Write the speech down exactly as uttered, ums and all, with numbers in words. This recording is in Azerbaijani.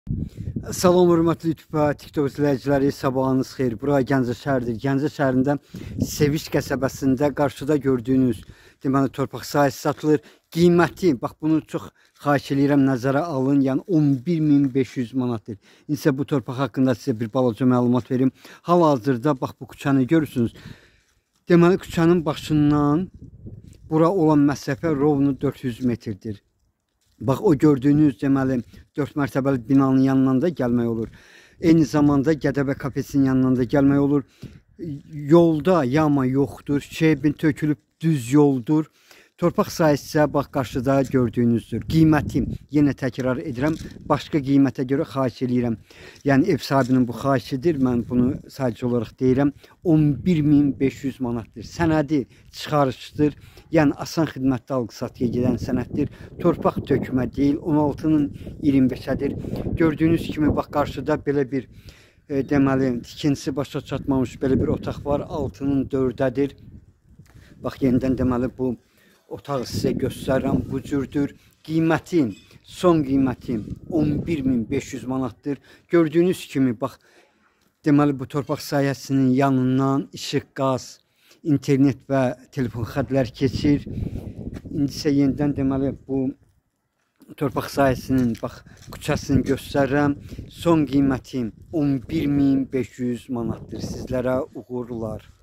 Salam hörmətli YouTube TikTok izləyiciləri, sabahınız xeyir. Bura Gəncə şəhəridir. Gəncə şəhərində Seviş qəsəbəsində qarşıda gördüyünüz deməli torpaq sahəsi satılır. Qiyməti, bax bunu çox xahiş edirəm nəzərə alın. Yəni on bir min beş yüz manatdır. İnsə bu torpaq haqqında sizə bir balaca məlumat verim. Hal-hazırda bax bu küçəni görürsünüz. Deməli küçənin başından bura olan məsafə rovnu dörd yüz metrdir. Bax o gördüyünüz deməli dörd mərtəbəli binanın yanından da gəlmək olur. Eyni zamanda Gədəbə kafesinin yanından da gəlmək olur. Yolda yama yoxdur. Şeybin tökülüb düz yoldur. Torpaq sahəsi isə bax qarşıda gördüyünüzdür. Qiymətim, yenə təkrar edirəm, başqa qiymətə görə xahiş edirəm. Yəni ev sahibinin bu xahişidir. Mən bunu sadəcə olaraq deyirəm. on bir min beş yüz manatdır. Sənədi çıxarışdır. Yəni asan xidmətli alqı-satıya gedən sənəddir. Torpaq tökmə deyil, on altının iyirmi beşədir. Gördüyünüz kimi bax qarşıda belə bir e, deməli tikintisi başa çatmamış belə bir otaq var. altının dördədir. Bax yenidən deməli bu otağı sizə göstərirəm, bu cürdür. Qiymətim, son qiymətim on bir min beş yüz manatdır. Gördüyünüz kimi bax deməli bu torpaq sahəsinin yanından işıq, qaz, internet və telefon xətləri keçir. İndi isə yenidən deməli bu torpaq sahəsinin bax küçəsini göstərirəm. Son qiymətim on bir min beş yüz manatdır. Sizlərə uğurlar.